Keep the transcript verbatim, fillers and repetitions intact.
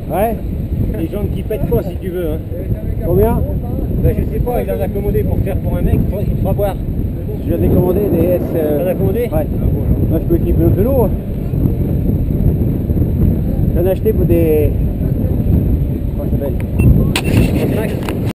Ouais. Les jambes qui pètent pas si tu veux. Hein. Combien? Ben, je sais pas, il en a commandé pour faire pour un mec, il te fera boire. Je viens de commander des S. Euh... T'en as commandé? Ouais. Ah, bon, Moi je peux équiper un peu l'eau. J'en ai acheté pour des. Comment ça s'appelle?